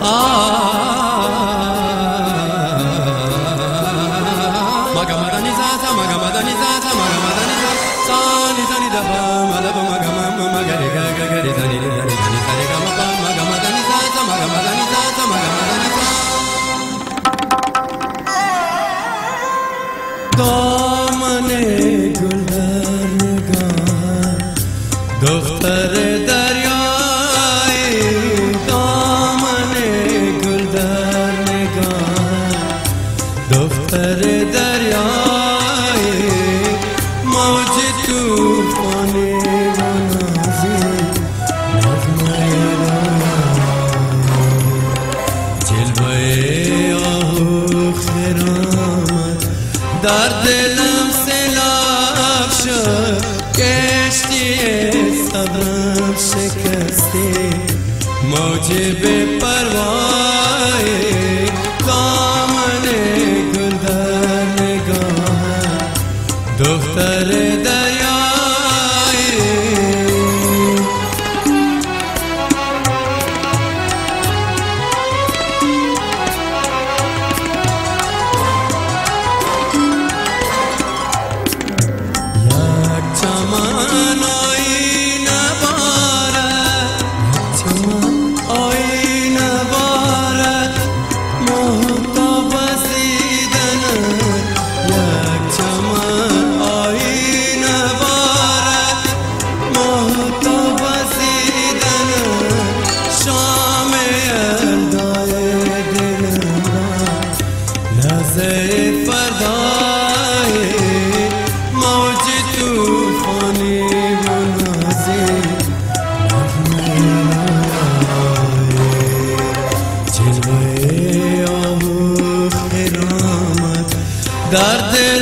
دامنه گل در نگاه دختر دریایی، دامنه گل در نگاه دختر دریایی، موج توفانی و نازی نغمه جلوه آهو خرامت در دلم سیلاب شد، کشتی صبرم شکستی موج بی پروایی، دامن گل در نگاه دختر دریایی. چمن آینه بارد، چمن آینه بارد، محتاب دیدنت. یک چمن آینه بارد، محتاب دیدنت. شام یلدای دلم لحظه فردای موج توفانی و نازی جلوه آهو خرامت در دل